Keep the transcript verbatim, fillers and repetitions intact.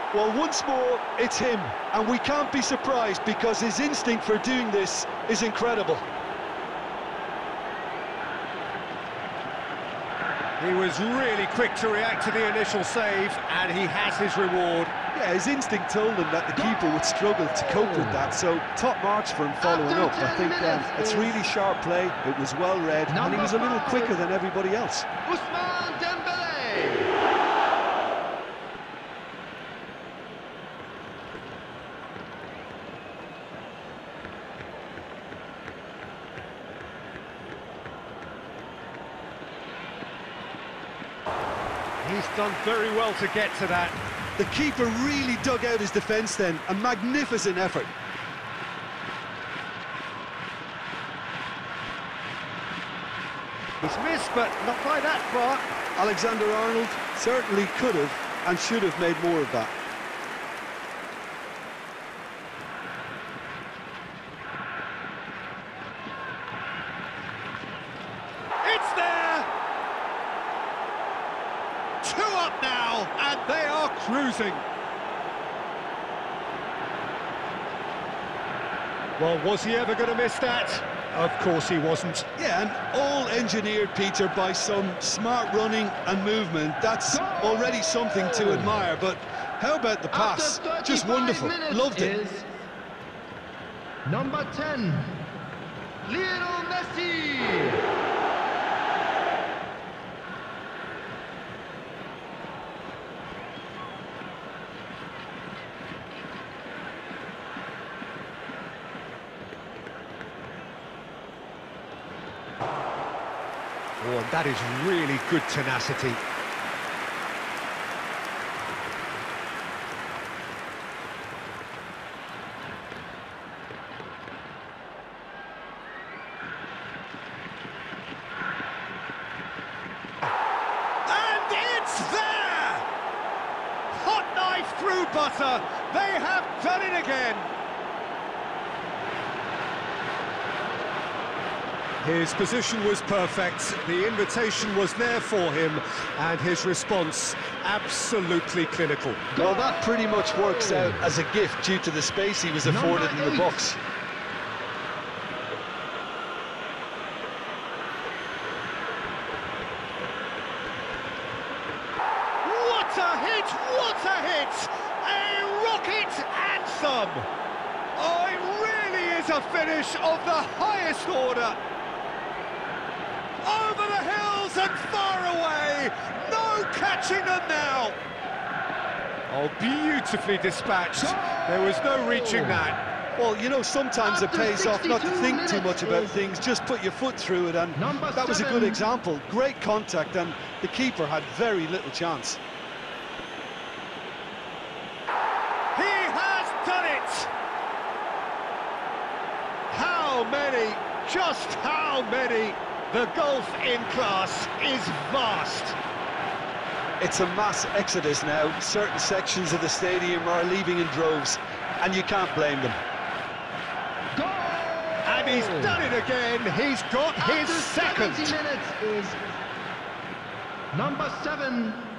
Well, once more, it's him, and we can't be surprised because his instinct for doing this is incredible. He was really quick to react to the initial save, and he has his reward. Yeah, his instinct told him that the keeper would struggle to cope with that, so top marks for him following up. I think um, it's really sharp play, it was well read, and he was a little quicker than everybody else. He's done very well to get to that. The keeper really dug out his defence then, a magnificent effort. He's missed, but not by that far. Alexander-Arnold certainly could have and should have made more of that. It's there! Two up now, and they are cruising. Well, was he ever going to miss that? Of course he wasn't. Yeah, and all engineered, Peter, by some smart running and movement. That's already something to admire, but how about the pass? Just wonderful. Loved it. Number ten, Lionel Messi. Oh, and that is really good tenacity. And it's there! Hot knife through butter. They have done it again. His position was perfect, the invitation was there for him, and his response absolutely clinical. Well, that pretty much works out as a gift due to the space he was afforded in the box. What a hit! What a hit! A rocket anthem! Oh, it really is a finish of the highest order. Over the hills and far away, no catching them now. Oh, beautifully dispatched. There was no reaching that. Well, you know, sometimes it pays off not to think too much about things, just put your foot through it, and that was a good example. Great contact, and the keeper had very little chance. He has done it! How many? Just how many? The golf in class is vast. It's a mass exodus now. Certain sections of the stadium are leaving in droves, and you can't blame them. Goal! And he's done it again. He's got his After second. seventy minutes is number seven,